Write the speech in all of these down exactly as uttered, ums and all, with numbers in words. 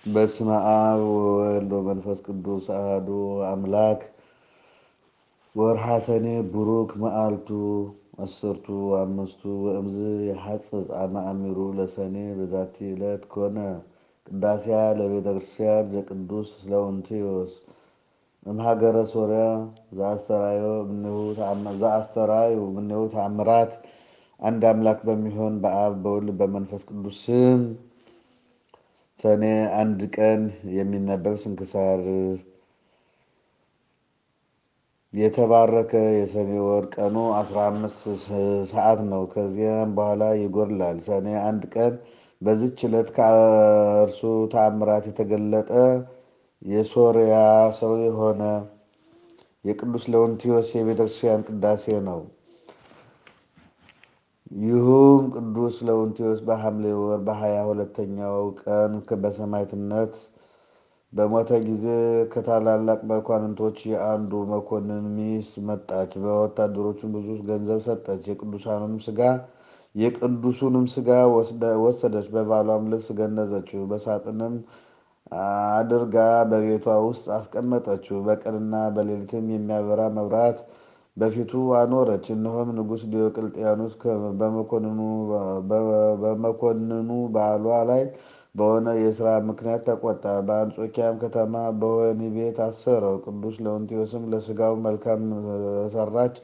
በስመ አብ ወወልድ ወመንፈስ ቅዱስ አሐዱ አምላክ። ወርኃ ሰኔ ቡሩክ መዓልቱ አሰርቱ አምስቱ ወእምዝ የሐጽጽ አማእሚሩ ለሰኔ በዛቲ ዕለት ኮነ ቅዳሴያ ለቤተ ክርስቲያን ዘቅዱስ ለውንቲዮስ እምሀገረ ሶርያ ዘአስተራዩ እምኔሁ ተአምራት። አንድ አምላክ በሚሆን በአብ በወልድ በመንፈስ ቅዱስ ስም ሰኔ አንድ ቀን የሚነበብ ስንክሳር። የተባረከ የሰኔ ወር ቀኑ አስራ አምስት ሰዓት ነው። ከዚያም በኋላ ይጎድላል። ሰኔ አንድ ቀን በዚች ዕለት ከእርሱ ተአምራት የተገለጠ የሶርያ ሰው የሆነ የቅዱስ ለውንቲዮስ የቤተክርስቲያን ቅዳሴ ነው። ይህም ቅዱስ ለውንቲዮስ በሐምሌ ወር በሀያ ሁለተኛው ቀን በሰማዕትነት በሞተ ጊዜ ከታላላቅ መኳንንቶች የአንዱ መኮንን ሚስት መጣች። በወታደሮቹም ብዙ ገንዘብ ሰጠች። የቅዱሳኑንም ስጋ የቅዱሱንም ስጋ ወሰደች። በባሏም ልብስ ገነዘችው። በሳጥንም አድርጋ በቤቷ ውስጥ አስቀመጠችው። በቀንና በሌሊትም የሚያበራ መብራት በፊቱ አኖረች። እነሆም ንጉሥ ዲዮቅልጥያኖስ በመኮንኑ ባሏ ላይ በሆነ የሥራ ምክንያት ተቆጣ። በአንጾኪያም ከተማ በወህኒ ቤት አሰረው። ቅዱስ ለውንቲዮስም ለሥጋው መልካም ሰራች።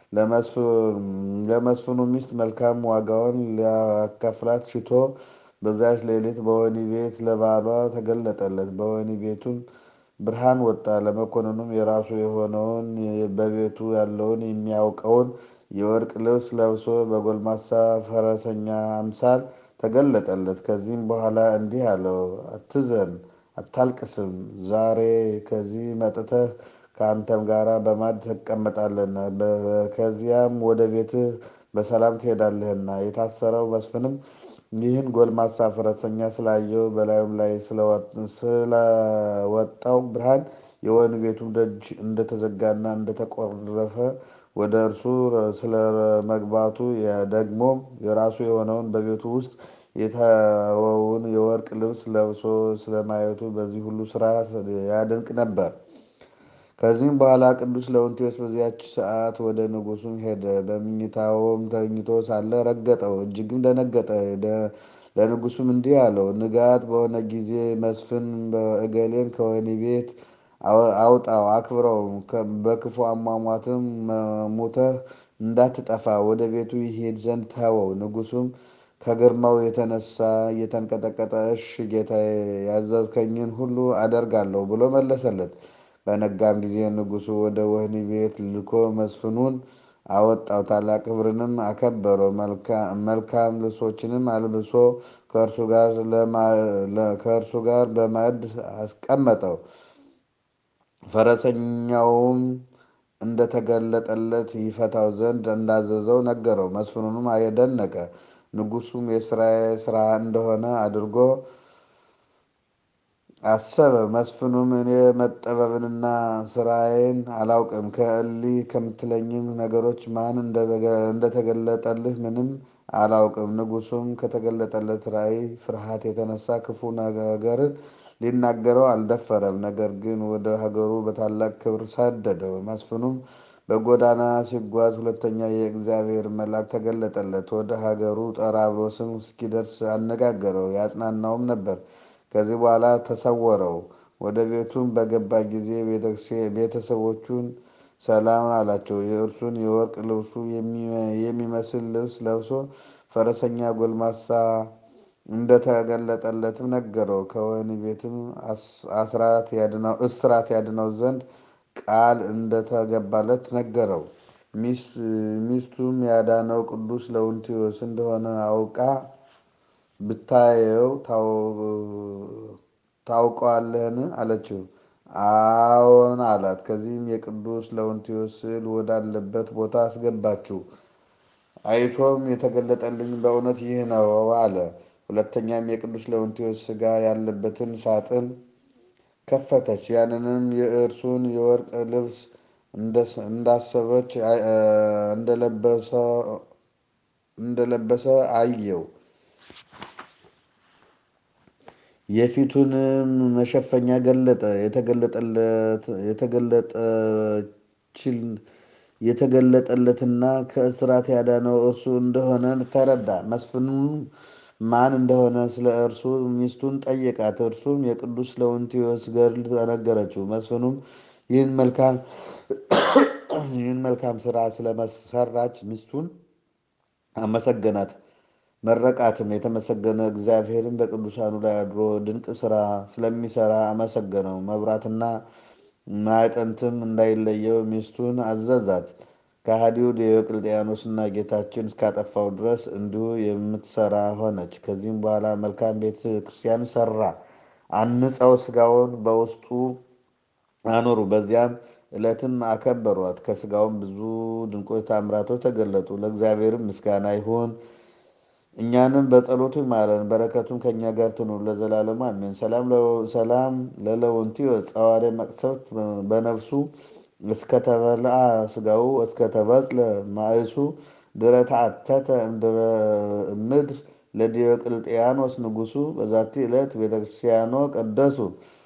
ለመስፍኑ ሚስት መልካም ዋጋውን ሊያካፍላት ሽቶ በዚያች ሌሊት በወህኒ ቤት ለባሏ ተገለጠለት። በወህኒ ቤቱም ብርሃን ወጣ። ለመኮንኑም የራሱ የሆነውን በቤቱ ያለውን የሚያውቀውን የወርቅ ልብስ ለብሶ በጎልማሳ ፈረሰኛ አምሳል ተገለጠለት። ከዚህም በኋላ እንዲህ አለው፣ አትዘን፣ አታልቅስም። ዛሬ ከዚህ መጥተህ ከአንተም ጋር በማዕድ ትቀመጣለህና ከዚያም ወደ ቤትህ በሰላም ትሄዳለህና። የታሰረው መስፍንም ይህን ጎልማሳ ፈረሰኛ ስላየው በላዩም ላይ ስለወጣው ብርሃን የወህኒ ቤቱም ደጅ እንደተዘጋና እንደተቆለፈ ወደ እርሱ ስለመግባቱ ደግሞም የራሱ የሆነውን በቤቱ ውስጥ የተወውን የወርቅ ልብስ ለብሶ ስለማየቱ በዚህ ሁሉ ስራ ያደንቅ ነበር። ከዚህም በኋላ ቅዱስ ለውንቲዮስ በዚያች ሰዓት ወደ ንጉሡም ሄደ። በምኝታውም ተኝቶ ሳለ ረገጠው፣ እጅግም ደነገጠ። ለንጉሡም እንዲህ አለው፣ ንጋት በሆነ ጊዜ መስፍን እገሌን ከወህኒ ቤት አውጣው፣ አክብረውም፣ በክፉ አሟሟትም ሙተህ እንዳትጠፋ ወደ ቤቱ ይሄድ ዘንድ ተወው። ንጉሡም ከግርማው የተነሳ እየተንቀጠቀጠ እሺ ጌታዬ፣ ያዘዝከኝን ሁሉ አደርጋለሁ ብሎ መለሰለት። በነጋም ጊዜ ንጉሡ ወደ ወህኒ ቤት ልኮ መስፍኑን አወጣው። ታላቅ ክብርንም አከበረው። መልካም ልብሶችንም አልብሶ ከእርሱ ጋር በማዕድ አስቀመጠው። ፈረሰኛውም እንደተገለጠለት ይፈታው ዘንድ እንዳዘዘው ነገረው። መስፍኑንም አደነቀ። ንጉሡም የሥራዬ ሥራ እንደሆነ አድርጎ አሰበ። መስፍኑም እኔ መጠበብንና ስራዬን አላውቅም፣ ከእሊህ ከምትለኝም ነገሮች ማን እንደተገለጠልህ ምንም አላውቅም። ንጉሡም ከተገለጠለት ራእይ ፍርሃት የተነሳ ክፉ ነገርን ሊናገረው አልደፈረም። ነገር ግን ወደ ሀገሩ በታላቅ ክብር ሰደደው። መስፍኑም በጎዳና ሲጓዝ ሁለተኛ የእግዚአብሔር መልአክ ተገለጠለት። ወደ ሀገሩ ጠራብሮስም እስኪደርስ አነጋገረው፣ ያጽናናውም ነበር። ከዚህ በኋላ ተሰወረው። ወደ ቤቱም በገባ ጊዜ ቤተሰቦቹን ሰላም አላቸው። የእርሱን የወርቅ ልብሱ የሚመስል ልብስ ለብሶ ፈረሰኛ ጎልማሳ እንደተገለጠለትም ነገረው። ከወህኒ ቤትም እስራት ያድነው ዘንድ ቃል እንደተገባለት ነገረው። ሚስቱም ያዳነው ቅዱስ ለውንቲዮስ እንደሆነ አውቃ ብታየው ታውቀዋለህን? አለችው። አዎን አላት። ከዚህም የቅዱስ ለውንቲዮስ ስዕል ወዳለበት ቦታ አስገባችው። አይቶም የተገለጠልኝ በእውነት ይህ ነው አለ። ሁለተኛም የቅዱስ ለውንቲዮስ ሥጋ ያለበትን ሳጥን ከፈተች። ያንንም የእርሱን የወርቅ ልብስ እንዳሰበች እንደለበሰ አየው። የፊቱንም መሸፈኛ ገለጠ። የተገለጠለት የተገለጠችል የተገለጠለትና ከእስራት ያዳነው እርሱ እንደሆነ ተረዳ። መስፍኑም ማን እንደሆነ ስለ እርሱ ሚስቱን ጠየቃት። እርሱም የቅዱስ ለውንቲዮስ ገድል ተነገረችው። መስፍኑም ይህን መልካም ይህን መልካም ስራ ስለመሰራች ሚስቱን አመሰገናት፣ መረቃትም። የተመሰገነ እግዚአብሔርን በቅዱሳኑ ላይ አድሮ ድንቅ ስራ ስለሚሰራ አመሰገነው። መብራትና ማዕጠንትም እንዳይለየው ሚስቱን አዘዛት። ከሃዲው ዲዮቅልጥያኖስና ጌታችን እስካጠፋው ድረስ እንዲሁ የምትሰራ ሆነች። ከዚህም በኋላ መልካም ቤተ ክርስቲያን ሰራ። አንጸው ስጋውን በውስጡ አኖሩ። በዚያም ዕለትም አከበሯት። ከስጋውም ብዙ ድንቆች ታምራቶች ተገለጡ። ለእግዚአብሔርም ምስጋና ይሁን፣ እኛንም በጸሎቱ ይማረን፣ በረከቱም ከእኛ ጋር ትኑር ለዘላለሙ አሜን። ሰላም ለለውንቲዮስ ጸዋርየ መቅሰፍት በነፍሱ እስከተበልዐ ስጋው እስከተበጽለ ማእሱ ድረ ተአተተ እምድር ለዲዮቅልጥያኖስ ንጉሱ። በዛቲ ዕለት ቤተክርስቲያኖ ቀደሱ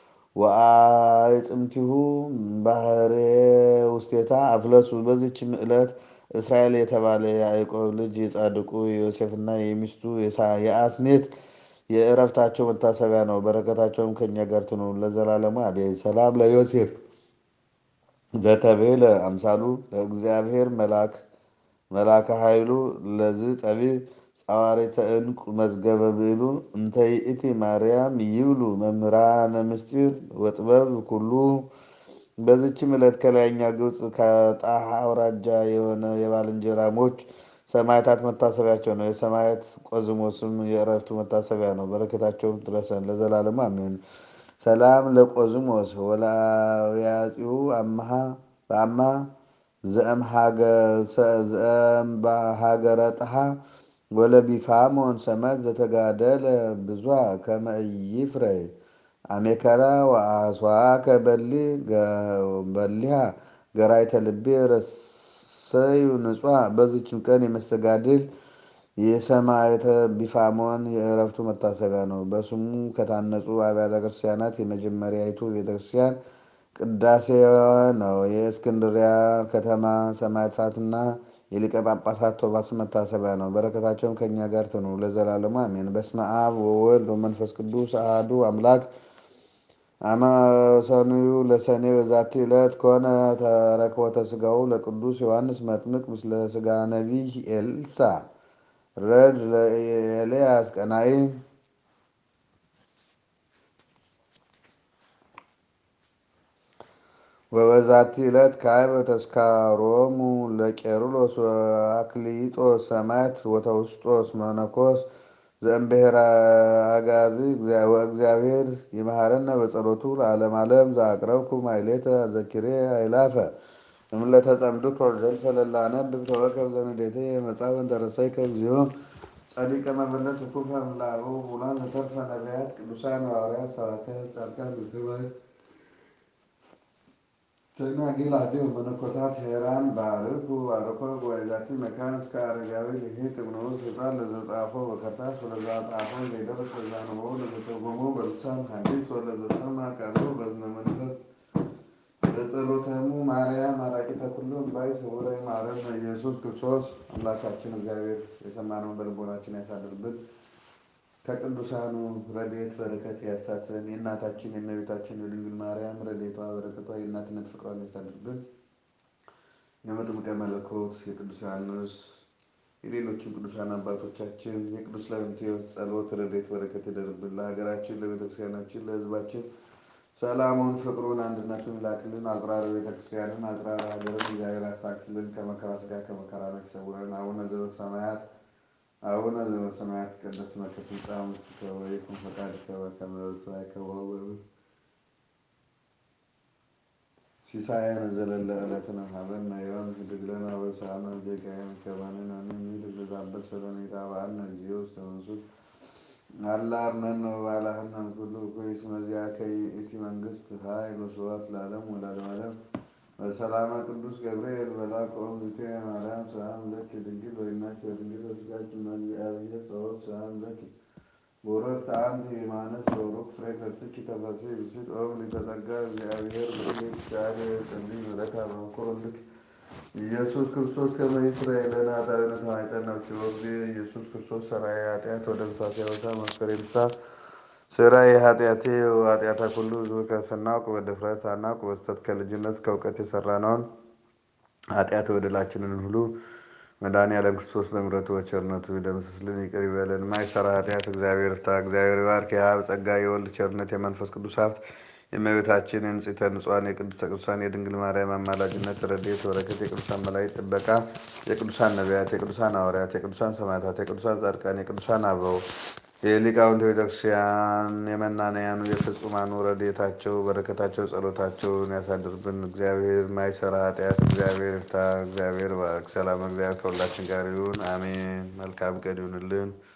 ወአዕጽምቲሁ ባህሬ ውስቴታ አፍለሱ። በዚችም ዕለት እስራኤል የተባለ የያዕቆብ ልጅ የጻድቁ የዮሴፍና የሚስቱ የአስኔት የዕረፍታቸው መታሰቢያ ነው። በረከታቸውም ከእኛ ጋር ትኑር ለዘላለሙ አሜን። ሰላም ለዮሴፍ ዘተቤለ አምሳሉ ለእግዚአብሔር መልአክ መልአከ ኃይሉ ለዝ ጠቢብ ጸዋሪተ ዕንቁ መዝገበ ብዕሉ እንተ ይእቲ ማርያም ይብሉ መምህራነ ምስጢር ወጥበብ ኩሉ። በዚችም ዕለት ከላይኛው ግብፅ ከጣህ አውራጃ የሆነ የባልንጀራሞች ሰማዕታት መታሰቢያቸው ነው። የሰማዕት ቆዝሞስም የዕረፍቱ መታሰቢያ ነው። በረከታቸውም ትድረሰን ለዘላለሙ አሜን። ሰላም ለቆዝሞስ ወለአብያጺሁ አምሃ በአማ ዘእምሃገረ ጥሃ ወለቢፋሞን ሰማዕት ዘተጋደለ ብዙኃ ከመ ኢይፍረይ አሜከላ ወአስዋከ በሊሃ ገራይተ ልቤ ረሰዩ ንጹሐ። በዚችም ቀን የመስተጋድል የሰማዕተ ቢፋሞን የዕረፍቱ መታሰቢያ ነው። በስሙ ከታነጹ አብያተ ክርስቲያናት የመጀመሪያይቱ ቤተክርስቲያን ቅዳሴዋ ነው። የእስክንድሪያ ከተማ ሰማዕታትና የሊቀ ጳጳሳት ቶማስ መታሰቢያ ነው። በረከታቸውም ከእኛ ጋር ትኑር ለዘላለሙ አሜን። በስመ አብ ወወልድ ወመንፈስ ቅዱስ አሐዱ አምላክ። አመ ሰኑዩ ለሰኔ በዛቲ ዕለት ኮነ ተረክቦተ ሥጋው ለቅዱስ ዮሐንስ መጥምቅ ምስለ ሥጋ ነቢይ ኤልሳዕ ረድ ለኤልያስ ቀናኢ። ወበዛቲ ዕለት ካዕበ ተስካሮሙ ለቄርሎስ ወአክሊጦስ ሰማዕት ወተውስጦስ መነኮስ ዘእምብሔረ አጋዚ። ወእግዚአብሔር ይመሃረነ በጸሎቱ ለዓለመ ዓለም። ዘአቅረብኩ ማሕሌተ አዘኪሬ አእላፈ እምለተጸምዱክ ወርደልፈ ለላነብብ ተወከፍ ዘንዴቴ መጽሐፈ እንተረሰይከ እግዚኦ ጸዲቀ መበለት ውኩፈ እምላአበው ቡላን ዘተርፈ ነቢያት ቅዱሳን ሐዋርያት ሰባክያት ጻድቃን ሰማዕታት ደናግል አድኅ መነኮሳት ሄራን ባርኩ ባርኮ ጉባኤ ዛቲ መካን እስከ አረጋዊ ልሂቅ እምንዑስ ሕፃን ለዘጻፎ በከርታስ ወለዘአጻፎ ዘይደርስ ለዛንበቦ ለዘተርጎሞ በልሳን ሐዲስ ወለዘሰምዐ ቃሎ በእዝነ መንፈስ በጸሎተሙ ማርያም አራቂተ ኩሉ እምባይ ስውረ ይማረነ ኢየሱስ ክርስቶስ። አምላካችን እግዚአብሔር የሰማነውን በልቦናችን ያሳድርብን። ከቅዱሳኑ ረድኤት በረከት ያሳትፈን። የእናታችን የእመቤታችን የድንግል ማርያም ረድኤቷ በረከቷ የእናትነት ፍቅሯን ያሳድርብን። የመጥምቀ መለኮት የቅዱስ ዮሐንስ የሌሎችም ቅዱሳን አባቶቻችን የቅዱስ ለውንቲዮስ ጸሎት ረድኤት በረከት ይደርብን። ለሀገራችን፣ ለቤተክርስቲያናችን፣ ለሕዝባችን ሰላሙን፣ ፍቅሩን፣ አንድነቱን ይላክልን። አጽራረ ቤተክርስቲያንን አጽራረ ሀገርን እግዚአብሔር ያስታክስልን። ከመከራ ሥጋ ከመከራ ነፍስ ይሰውረን። አቡነ ዘበሰማያት አቡነ ዘበሰማያት ይትቀደስ ስምከ ትምጻእ መንግሥትከ ወይኩን ፈቃድከ በከመ በሰማይ ከማሁ በምድር ሲሳየነ ዘለለ ዕለትነ ሀበነ ዮም ህድግ ለነ አበሳነ ወጌጋየነ ከመ ንሕነኒ ንኅድግ ለዘአበሰ ለነ ኢታብአነ እግዚኦ ውስተ መንሱት አላ አርኅነነ ወባልሐነ እምኩሉ እኩይ እስመ ዚአከ ይእቲ መንግሥት ኃይል ወስብሐት ለዓለሙ ወለዓለመ ዓለም። በሰላመ ቅዱስ ገብርኤል መልአክ ኦምዝቴ ማርያም ሰላም ለኪ ድንግል ወይናኪ ወድንግል በሥጋኪ እም እግዚአብሔር ጸወት ሰላም ለኪ ወረት አንቲ የማነስ በሩቅ ፍሬ ከጽኪ ተፈሲ ብሲት ኦም ሊተጸጋ እግዚአብሔር ብእሉ እግዚአብሔር ጸልይ ምሕረተ በኩርልክ ኢየሱስ ክርስቶስ ከመ ይስረይ ለነ ኃጣውኢነ ተማይጸን ወግዜ ኢየሱስ ክርስቶስ ሠራየ ኃጢአት ወደምሳሌ ወታ መስከሬ ምሳ ሥራዬ ኃጢአቴ ኃጢአታ ኩሉ ሕዝብ ከስናውቅ በድፍረት ሳናውቅ በስተት ከልጅነት ከእውቀት የሠራነውን ኃጢአት በደላችንን ሁሉ መድኃኔዓለም ክርስቶስ በምሕረቱ በቸርነቱ ይደምስስልን ይቅር ይበለን። የማይሠራ ኃጢአት እግዚአብሔር ይፍታ። እግዚአብሔር ይባርክ። የአብ ጸጋ የወልድ ቸርነት የመንፈስ ቅዱስ ሀብት የእመቤታችን የንጽሕተ ንጹሐን የቅድስተ ቅዱሳን የድንግል ማርያም አማላጅነት ረድኤት በረከት የቅዱሳን መላእክት ጥበቃ የቅዱሳን ነቢያት የቅዱሳን ሐዋርያት የቅዱሳን ሰማዕታት የቅዱሳን ጻድቃን የቅዱሳን አበው የሊቃውንተ ቤተክርስቲያን የመናንያኑ የፍጹማኑ ረድኤታቸው በረከታቸው ጸሎታቸውን ያሳድርብን። እግዚአብሔር የማይሠራ ኃጢአት እግዚአብሔር ይፍታ። እግዚአብሔር ይባርክ። ሰላም እግዚአብሔር ከሁላችን ጋር ይሁን፣ አሜን። መልካም ቀን ይሁንልን።